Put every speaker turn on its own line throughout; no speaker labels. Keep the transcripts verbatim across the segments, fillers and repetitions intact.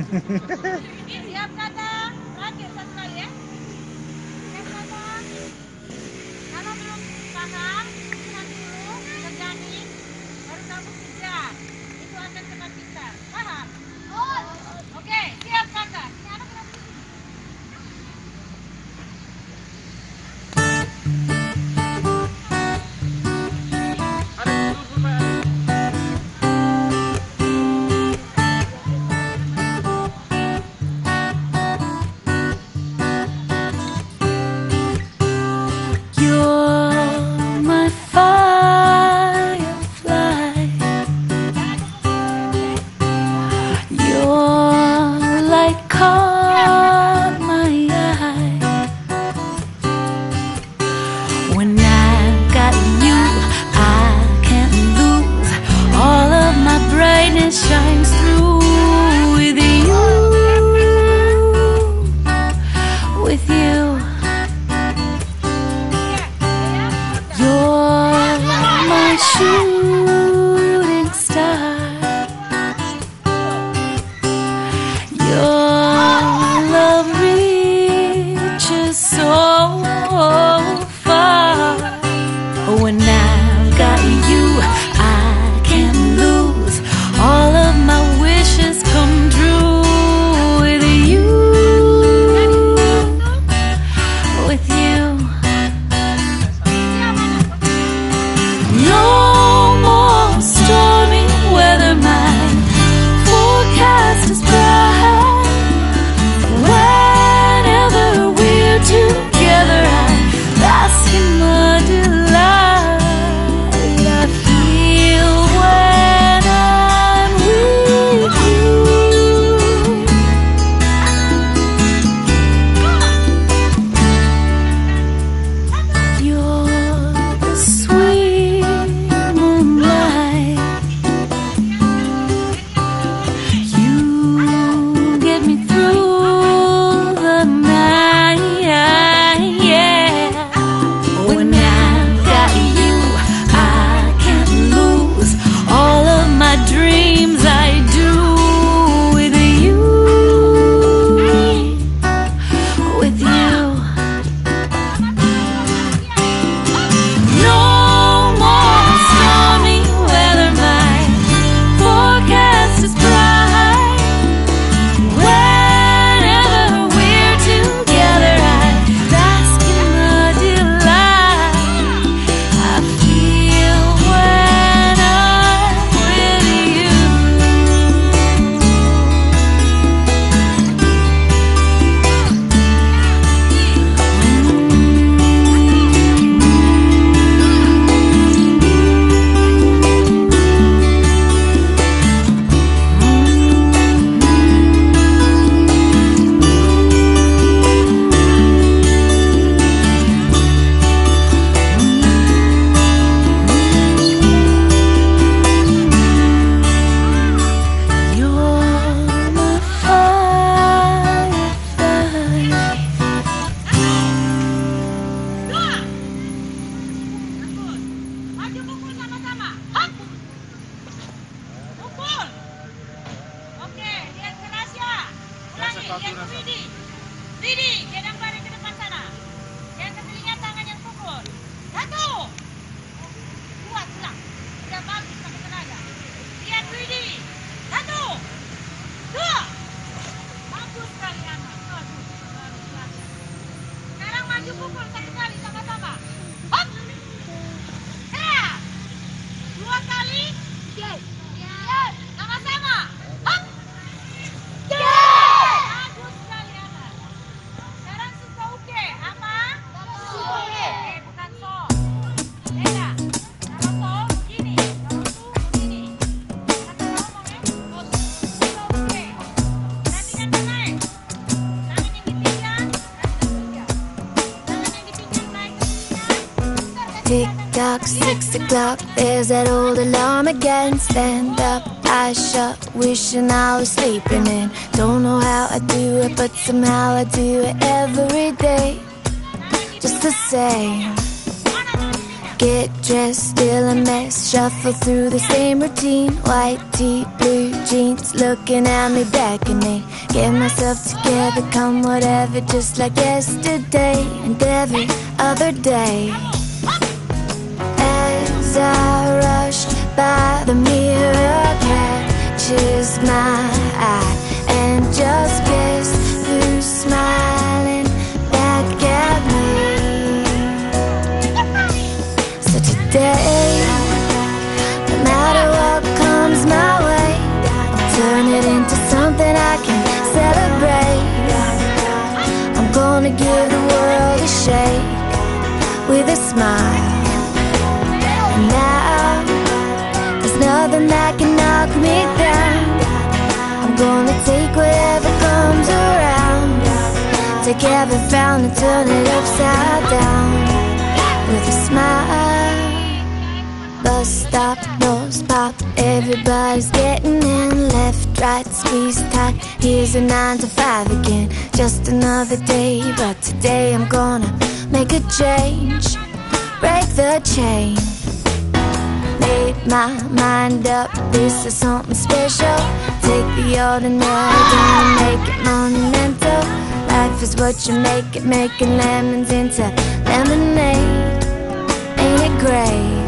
Siap kata, terakhir satu kali ya. Siap kata. Kalau belum paham, lihat dulu, tegani, baru kamu kejar. Itu akan cepat pintar. Paham? Oke, siap kata. Ini anak kenapa di sini?
Shines through with you, with you. You're my shooting star. Your love reaches so far. When I've got you, I can't lose. All of my wishes come true with you, with you. No more stormy weather, my forecast is bright. Whenever we're together, I bask in my delight. I feel when I'm with you. You're the sweet moonlight. You get me through the night, yeah. When I've got you, I can't lose. All of my dreams I do with you, with you. No more stormy weather, my forecast is bright. Whenever we're together, I bask in the delight. I feel when I'm with you. You're my firefly.
Dua. Angkut. Maju pukul sama-sama. Hop. Pukul. Oke, lihat ke Rasya. Ulangi, lihat ke Widi. Widi, gedang baring ke depan sana. Lihat ke telinga tangan yang pukul. Satu. Dua, ulang. Udah bagus pakai tenaga. Lihat Widi. Satu. Dua. Bagus sekali anak. Bagus. Bagus, bagus. Sekarang maju pukul satu kali sama-sama. Hop. Ya. Dua kali. Ya. Sama-sama. Hop. Ya. Bagus sekali anak. Sekarang suka uke. Apa? Suke. Eh, bukan so. Beda. Kalau so begini. Kalau su begini. Kata ngomong ya. Suka uke. Perhatikan naik. Tangan yang dipinggir. Tangan yang dipinggir naik ke pinggang.
Tick tock, six o'clock, there's that old alarm again. Stand up, eyes shut, wishing I was sleeping in. Don't know how I do it, but somehow I do it every day. Just the same. get dressed, still a mess. Shuffle through the same routine. White tee, blue jeans, looking at me beckoning. Get myself together, come whatever, just like yesterday and every other day. As I rushed by, the mirror catches my eye, and just guess who's smiling back at me. So today, no matter what comes my way, I'll turn it into something I can celebrate. I'm gonna give the world a shake with a smile. And now, there's nothing that can knock me down. I'm gonna take whatever comes around, take every frown and turn it upside down with a smile. Bus stop, nose pop, everybody's getting in. Left, right, squeeze tight, here's a nine to five again. Just another day, but today I'm gonna make a change, break the chain. Made my mind up, this is something special. Take the ordinary, gonna make it monumental. Life is what you make it, making lemons into lemonade. Ain't it great?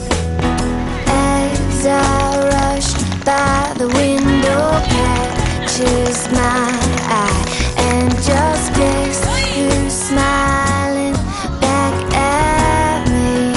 As I rush by, the window catches my eye, and just guess who's smiling back at me.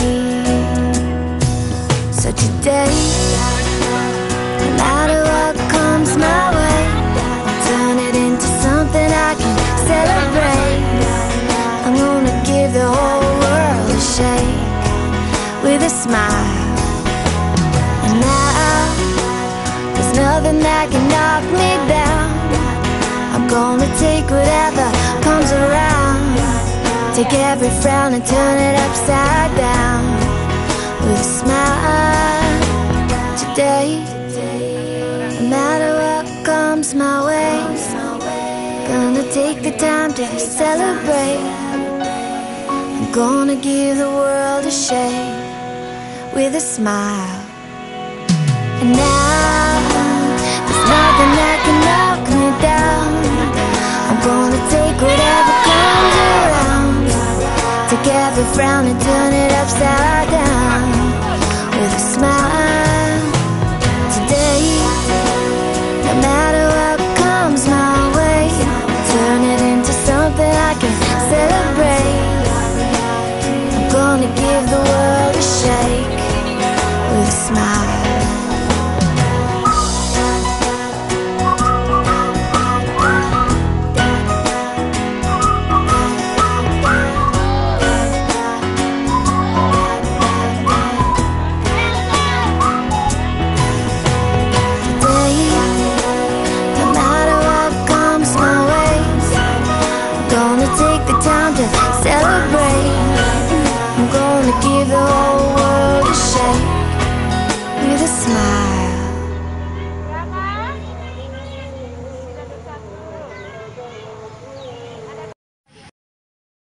So today, no matter what comes my way, I'll turn it into something I can celebrate. I'm gonna give the whole world a shake with a smile. And now, there's nothing that can knock me down. I'm gonna take whatever comes around, take every frown and turn it upside down with a smile. Today, no matter what comes my way, gonna take the time to celebrate. I'm gonna give the world a shake with a smile. And now, there's nothing that can knock me down. I'm gonna take whatever comes around, take every frown and turn it upside down with a smile. Today, no matter what comes my way, turn it into something I can celebrate. I'm gonna give the world a shake with a smile.